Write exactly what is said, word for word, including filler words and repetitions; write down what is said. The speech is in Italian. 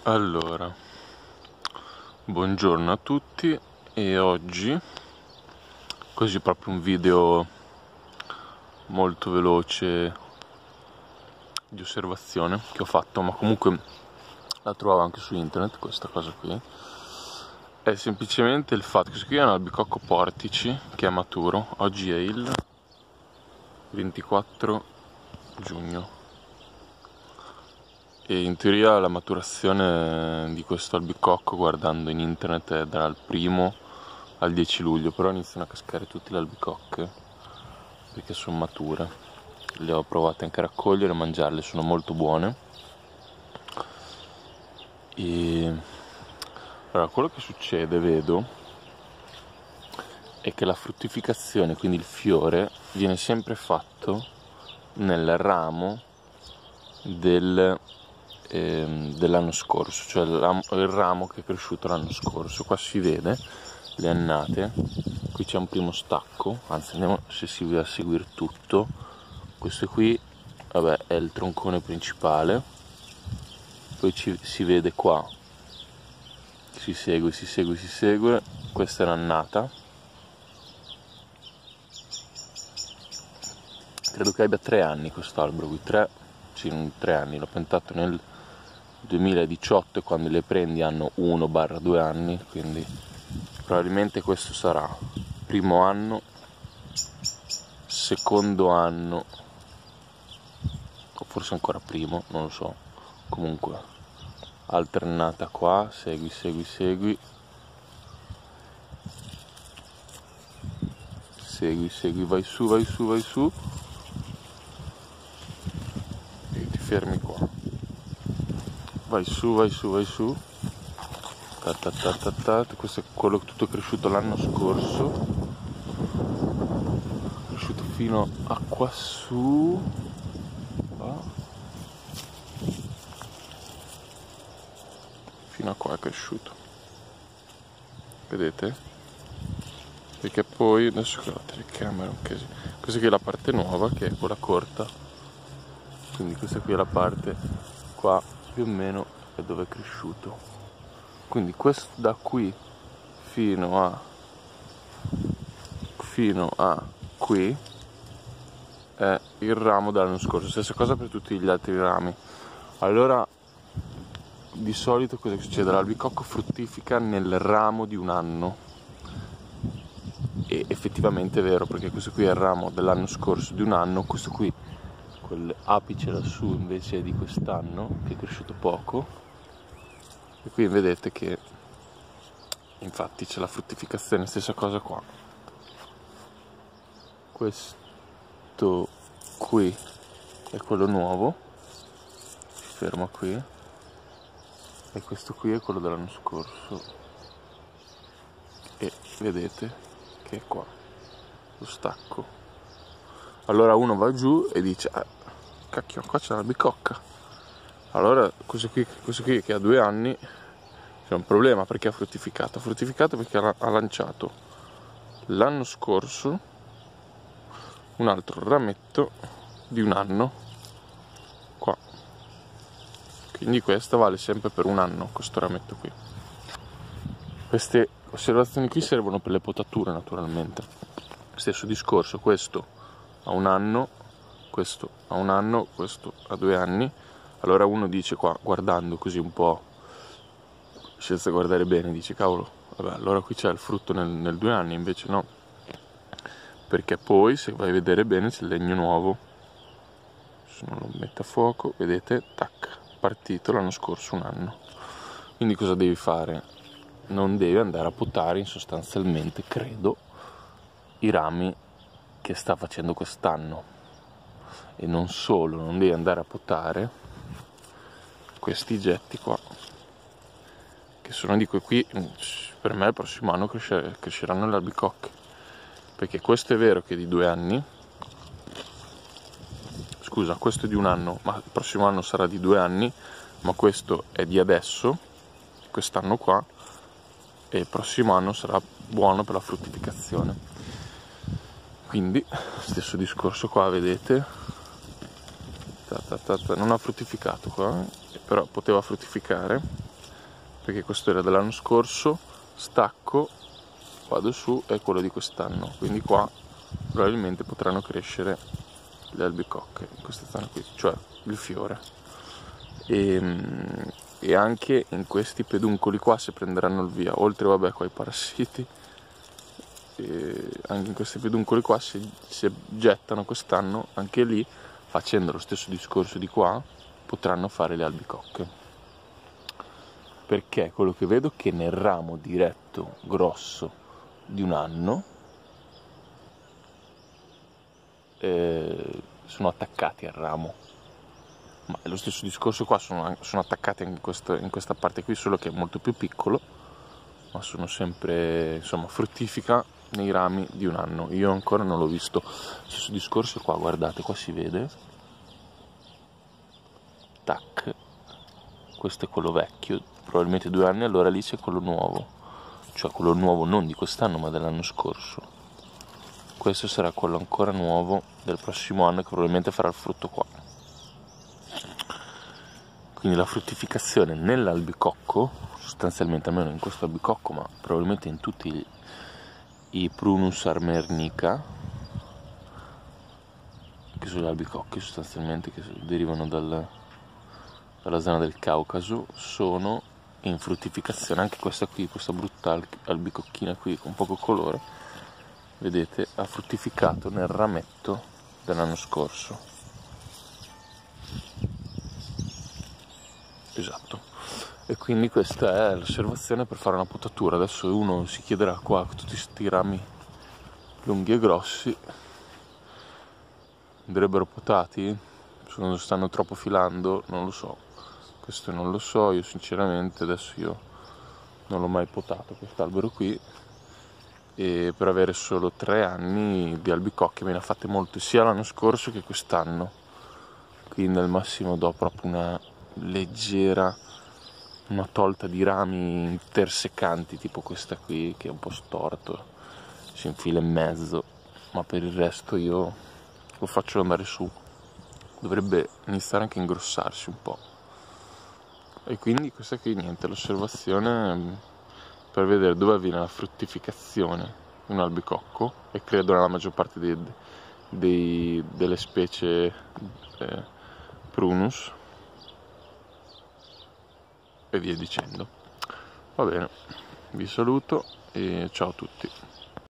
Allora, buongiorno a tutti e oggi, così proprio un video molto veloce di osservazione che ho fatto, ma comunque la trovavo anche su internet questa cosa qui, è semplicemente il fatto che questo qui è un albicocco portici che è maturo. Oggi è il ventiquattro giugno e in teoria la maturazione di questo albicocco, guardando in internet, è dal primo al dieci luglio, però iniziano a cascare tutte le albicocche perché sono mature. Le ho provate anche a raccogliere e mangiarle, sono molto buone. E allora, quello che succede, vedo, è che la fruttificazione, quindi il fiore, viene sempre fatto nel ramo del dell'anno scorso, cioè il ramo che è cresciuto l'anno scorso. Qua si vede le annate, qui c'è un primo stacco, anzi andiamo se si va a seguire tutto. Questo qui, vabbè, è il troncone principale, poi ci, si vede qua, si segue, si segue, si segue, questa è l'annata, credo che abbia tre anni quest'albero qui, tre, sì, tre anni, l'ho piantato nel duemiladiciotto e quando le prendi hanno uno due anni, quindi probabilmente questo sarà primo anno, secondo anno o forse ancora primo, non lo so. Comunque alternata qua, segui segui segui segui segui, vai su vai su vai su e ti fermi qua. Vai su, vai su, vai su. Ta ta ta ta ta. Questo è quello tutto cresciuto l'anno scorso. Cresciuto fino a qua su. Qua. Fino a qua è cresciuto. Vedete? Perché poi, adesso che la telecamera, ok. Questa qui è la parte nuova, che è quella corta. Quindi questa qui è la parte qua, più o meno è dove è cresciuto. Quindi questo da qui fino a fino a qui è il ramo dell'anno scorso. Stessa cosa per tutti gli altri rami. Allora, di solito cosa succede? L'albicocco fruttifica nel ramo di un anno, e effettivamente è vero, perché questo qui è il ramo dell'anno scorso di un anno, questo qui, quell'apice lassù invece è di quest'anno, che è cresciuto poco, e qui vedete che infatti c'è la fruttificazione. Stessa cosa qua, questo qui è quello nuovo, si ferma qui, e questo qui è quello dell'anno scorso, e vedete che è qua lo stacco. Allora uno va giù e dice, ah, cacchio, qua c'è l'albicocca. Allora questo qui, questo qui che ha due anni c'è un problema, perché ha fruttificato. Ha fruttificato perché ha lanciato l'anno scorso un altro rametto di un anno qua. Quindi questa vale sempre per un anno, questo rametto qui. Queste osservazioni qui servono per le potature, naturalmente. Stesso discorso, questo a un anno, questo a un anno, questo a due anni. Allora uno dice qua, guardando così un po', senza guardare bene, dice cavolo, vabbè, allora qui c'è il frutto nel, nel due anni, invece no, perché poi se vai a vedere bene c'è il legno nuovo. Se non lo metto a fuoco, vedete, tac, partito l'anno scorso un anno. Quindi cosa devi fare? Non devi andare a potare, sostanzialmente, credo, i rami che sta facendo quest'anno, e non solo, non devi andare a potare questi getti qua, che sono di quei qui. Per me il prossimo anno crescer cresceranno le albicocche, perché questo è vero che è di due anni, scusa, questo è di un anno, ma il prossimo anno sarà di due anni, ma questo è di adesso, quest'anno qua, e il prossimo anno sarà buono per la fruttificazione. Quindi stesso discorso qua, vedete, ta ta ta ta, non ha fruttificato qua, però poteva fruttificare. perché questo era dell'anno scorso, stacco, vado su, è quello di quest'anno, quindi qua probabilmente potranno crescere le albicocche in questa zona qui, cioè il fiore. E, e anche in questi peduncoli qua, se prenderanno il via, oltre vabbè qua i parassiti, e anche in questi peduncoli qua si, si gettano quest'anno, anche lì facendo lo stesso discorso di qua potranno fare le albicocche, perché quello che vedo è che nel ramo diretto grosso di un anno eh, sono attaccati al ramo, ma è lo stesso discorso qua, sono, sono attaccati anche in, questo, in questa parte qui, solo che è molto più piccolo, ma sono sempre, insomma, fruttifica nei rami di un anno. Io ancora non l'ho visto. Stesso discorso qua, guardate, qua si vede, tac, questo è quello vecchio, probabilmente due anni, allora lì c'è quello nuovo, cioè quello nuovo non di quest'anno ma dell'anno scorso. Questo sarà quello ancora nuovo del prossimo anno, che probabilmente farà il frutto qua. Quindi la fruttificazione nell'albicocco, sostanzialmente, almeno in questo albicocco, ma probabilmente in tutti i, i Prunus armernica, che sono gli albicocchi sostanzialmente che derivano dal, dalla zona del Caucaso, sono in fruttificazione. Anche questa qui, questa brutta albicocchina qui con poco colore, vedete, ha fruttificato nel rametto dell'anno scorso. Esatto. E quindi questa è l'osservazione per fare una potatura. Adesso uno si chiederà qua, tutti questi rami lunghi e grossi andrebbero potati? Se stanno troppo filando, non lo so. Questo non lo so, io sinceramente adesso io non l'ho mai potato quest'albero qui, e per avere solo tre anni di albicocche me ne ha fatte molte sia l'anno scorso che quest'anno, quindi al massimo do proprio una leggera, una tolta di rami intersecanti tipo questa qui che è un po' storto, si infila in mezzo, ma per il resto io lo faccio andare su, dovrebbe iniziare anche a ingrossarsi un po'. E quindi questa qui niente, l'osservazione per vedere dove avviene la fruttificazione in un albicocco, e credo nella maggior parte dei, dei, delle specie eh, Prunus e via dicendo. Va bene, vi saluto e ciao a tutti.